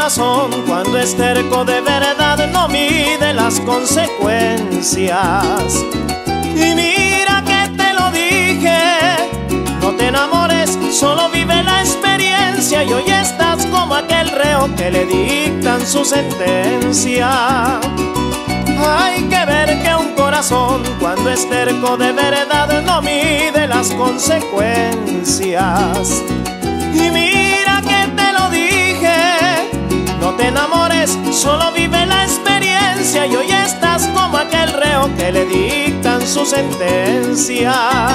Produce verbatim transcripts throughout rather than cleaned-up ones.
corazón cuando es terco de verdad no mide las consecuencias. Y mira que te lo dije, no te enamores, solo vive la experiencia. Y hoy estás como aquel reo que le dictan su sentencia. Hay que ver que un corazón cuando es terco de verdad no mide las consecuencias. Y mira que te lo dije, no te enamores, solo vive la experiencia. Y hoy estás como aquel reo que le dictan su sentencia.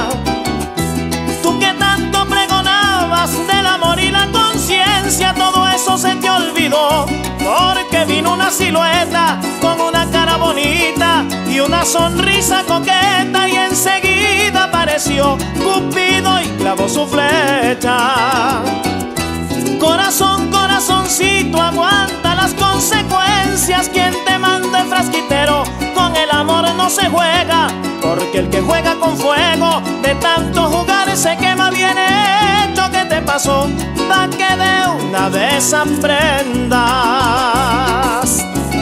Tú que tanto pregonabas del amor y la conciencia, todo eso se te olvidó, porque vino una silueta con una cara bonita y una sonrisa coqueta, y enseguida apareció Cupido y clavó su flecha. Corazón, corazoncito, aguanta las consecuencias. Quien te mande frasquitero, con el amor no se juega, porque el que juega con fuego de tanto jugar se quema. Bien hecho que te pasó, pa' que de una vez aprendas.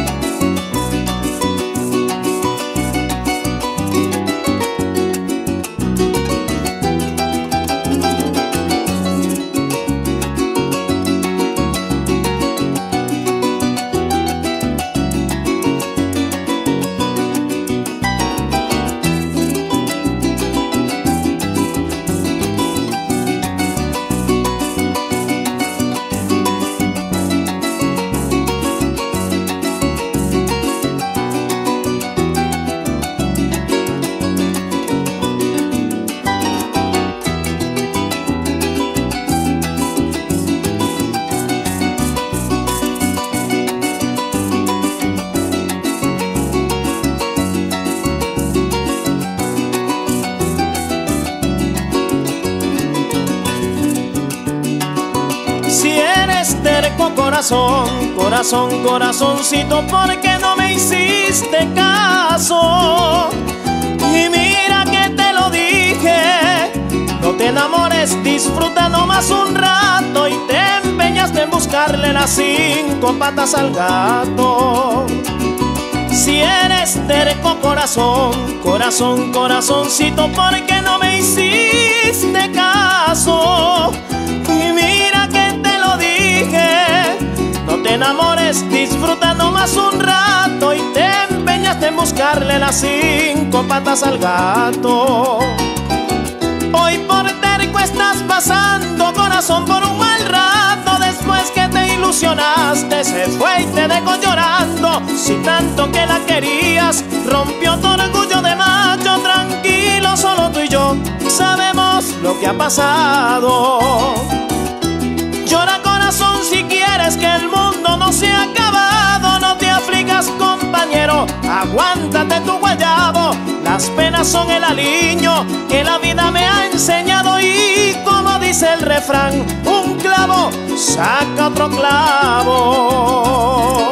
Si eres terco, corazón, corazón, corazoncito, ¿por qué no me hiciste caso? Y mira que te lo dije, no te enamores, disfruta nomás un rato, y te empeñaste en buscarle las cinco patas al gato. Si eres terco, corazón, corazón, corazoncito, ¿por qué no me hiciste caso? Y mira que te lo dije, no te enamores, disfruta nomás un rato, y te empeñaste en buscarle las cinco patas al gato. Hoy por terco estás pasando, corazón, por un mal rato. Después que te ilusionaste, se fue y te dejó llorando. Si tanto que la querías, rompió tu orgullo de macho. Tranquilo, solo tú y yo sabemos lo que ha pasado. Llora, corazón, si quieres que el mundo no se ha acabado. No te afligas, compañero, aguántate tu guayabo. Las penas son el aliño que la vida me ha enseñado. Y como dice el refrán, un clavo saca otro clavo.